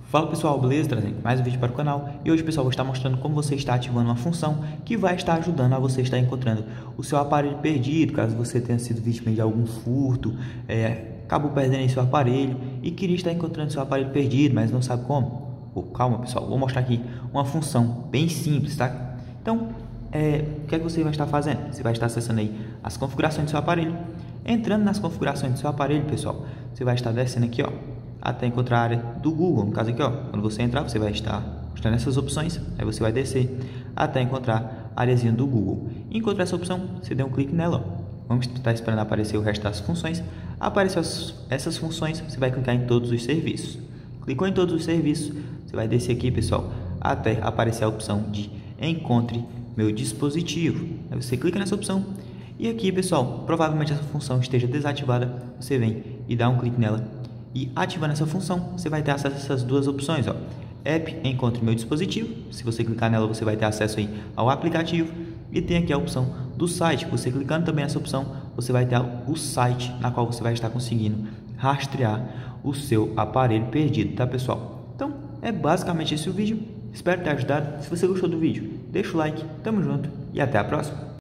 Fala pessoal, beleza? Trazendo mais um vídeo para o canal e hoje pessoal vou estar mostrando como você está ativando uma função que vai estar ajudando a você estar encontrando o seu aparelho perdido, caso você tenha sido vítima de algum furto, acabou perdendo seu aparelho e queria estar encontrando seu aparelho perdido, mas não sabe como. Calma pessoal, vou mostrar aqui uma função bem simples, tá? Então, o que é que você vai estar fazendo? Você vai estar acessando aí as configurações do seu aparelho. Entrando nas configurações do seu aparelho, pessoal, você vai estar descendo aqui, ó, até encontrar a área do Google. No caso aqui, ó, quando você entrar, você vai estar mostrando essas opções, aí você vai descer até encontrar a areazinha do Google. E encontrar essa opção, você dá um clique nela, ó. Vamos estar esperando aparecer o resto das funções. Apareceu essas funções, você vai clicar em todos os serviços. Clicou em todos os serviços, você vai descer aqui, pessoal, até aparecer a opção de encontre meu dispositivo. Aí você clica nessa opção e aqui, pessoal, provavelmente essa função esteja desativada. Você vem e dá um clique nela e ativando essa função, você vai ter acesso a essas duas opções, ó. App encontre meu dispositivo. Se você clicar nela, você vai ter acesso aí ao aplicativo e tem aqui a opção do site. Você clicando também nessa opção, você vai ter o site na qual você vai estar conseguindo rastrear o seu aparelho perdido, tá pessoal? Então é basicamente esse o vídeo. Espero ter ajudado. Se você gostou do vídeo, deixa o like, tamo junto e até a próxima.